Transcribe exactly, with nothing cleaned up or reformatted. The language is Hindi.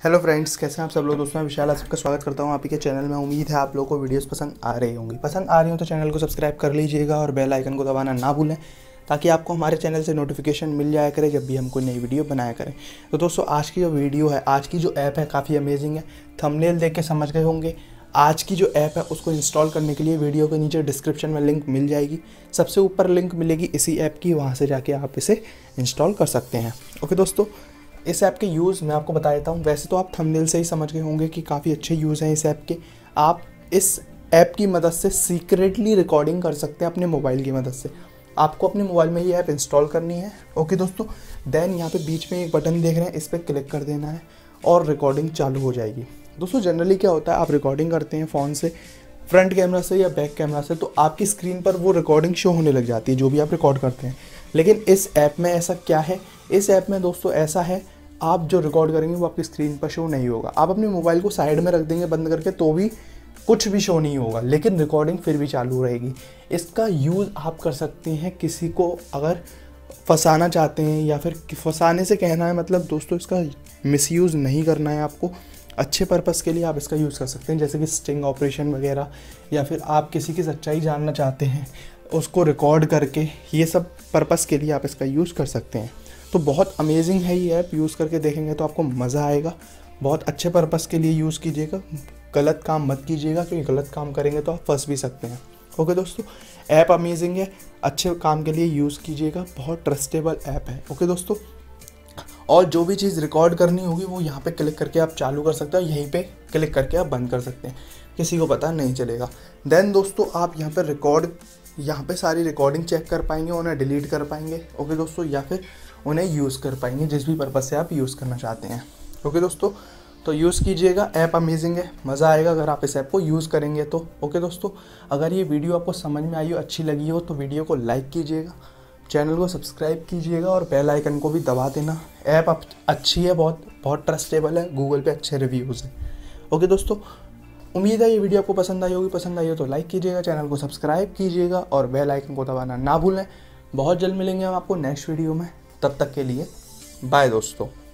हेलो फ्रेंड्स, कैसे हैं आप सब लोग। दोस्तों मैं विशाल, आप सबका स्वागत करता हूं आप ही के चैनल में। उम्मीद है आप लोगों को वीडियोस पसंद आ रही होंगी। पसंद आ रही हो तो चैनल को सब्सक्राइब कर लीजिएगा और बेल आइकन को दबाना ना भूलें, ताकि आपको हमारे चैनल से नोटिफिकेशन मिल जाया करे जब भी हम कोई नई वीडियो बनाया करें। तो दोस्तों आज की जो वीडियो है, आज की जो ऐप है, काफ़ी अमेजिंग है। थंबनेल देख के समझ गए होंगे। आज की जो ऐप है उसको इंस्टॉल करने के लिए वीडियो के नीचे डिस्क्रिप्शन में लिंक मिल जाएगी। सबसे ऊपर लिंक मिलेगी इसी ऐप की, वहाँ से जाके आप इसे इंस्टॉल कर सकते हैं। ओके दोस्तों, इस ऐप के यूज़ मैं आपको बता देता हूँ। वैसे तो आप थंबनेल से ही समझ गए होंगे कि काफ़ी अच्छे यूज़ हैं इस ऐप के। आप इस ऐप की मदद से सीक्रेटली रिकॉर्डिंग कर सकते हैं अपने मोबाइल की मदद से। आपको अपने मोबाइल में ये ऐप इंस्टॉल करनी है। ओके दोस्तों, देन यहाँ पे बीच में एक बटन देख रहे हैं, इस पर क्लिक कर देना है और रिकॉर्डिंग चालू हो जाएगी। दोस्तों जनरली क्या होता है, आप रिकॉर्डिंग करते हैं फ़ोन से, फ्रंट कैमरा से या बैक कैमरा से, तो आपकी स्क्रीन पर वो रिकॉर्डिंग शो होने लग जाती है जो भी आप रिकॉर्ड करते हैं। लेकिन इस ऐप में ऐसा क्या है, इस ऐप में दोस्तों ऐसा है, आप जो रिकॉर्ड करेंगे वो आपकी स्क्रीन पर शो नहीं होगा। आप अपने मोबाइल को साइड में रख देंगे बंद करके तो भी कुछ भी शो नहीं होगा, लेकिन रिकॉर्डिंग फिर भी चालू रहेगी। इसका यूज़ आप कर सकते हैं किसी को अगर फंसाना चाहते हैं, या फिर फंसाने से कहना है मतलब दोस्तों इसका मिसयूज़ नहीं करना है आपको। अच्छे पर्पस के लिए आप इसका यूज़ कर सकते हैं, जैसे कि स्टिंग ऑपरेशन वगैरह, या फिर आप किसी की सच्चाई जानना चाहते हैं उसको रिकॉर्ड करके, ये सब पर्पस के लिए आप इसका यूज़ कर सकते हैं। तो बहुत अमेजिंग है ये ऐप, यूज़ करके देखेंगे तो आपको मज़ा आएगा। बहुत अच्छे पर्पस के लिए यूज़ कीजिएगा, गलत काम मत कीजिएगा, क्योंकि गलत काम करेंगे तो आप फंस भी सकते हैं। ओके दोस्तों, ऐप अमेजिंग है, अच्छे काम के लिए यूज़ कीजिएगा, बहुत ट्रस्टेबल ऐप है। ओके दोस्तों, और जो भी चीज़ रिकॉर्ड करनी होगी वो यहाँ पे क्लिक करके आप चालू कर सकते हैं, यहीं पे क्लिक करके आप बंद कर सकते हैं, किसी को पता नहीं चलेगा। देन दोस्तों आप यहाँ पर रिकॉर्ड यहाँ पे सारी रिकॉर्डिंग चेक कर पाएंगे, उन्हें डिलीट कर पाएंगे। ओके दोस्तों, या फिर उन्हें यूज़ कर पाएंगे जिस भी पर्पज़ से आप यूज़ करना चाहते हैं। ओके दोस्तों, तो यूज़ कीजिएगा, ऐप अमेजिंग है, मज़ा आएगा अगर आप इस ऐप को यूज़ करेंगे तो। ओके दोस्तों, अगर ये वीडियो आपको समझ में आई हो, अच्छी लगी हो, तो वीडियो को लाइक कीजिएगा, चैनल को सब्सक्राइब कीजिएगा और बेल आइकन को भी दबा देना। ऐप अच्छी है, बहुत बहुत ट्रस्टेबल है, गूगल पे अच्छे रिव्यूज़ हैं। ओके दोस्तों, उम्मीद है ये वीडियो आपको पसंद आई होगी। पसंद आई हो तो लाइक कीजिएगा, चैनल को सब्सक्राइब कीजिएगा और बेल आइकन को दबाना ना भूलें। बहुत जल्द मिलेंगे हम आपको नेक्स्ट वीडियो में, तब तक के लिए बाय दोस्तों।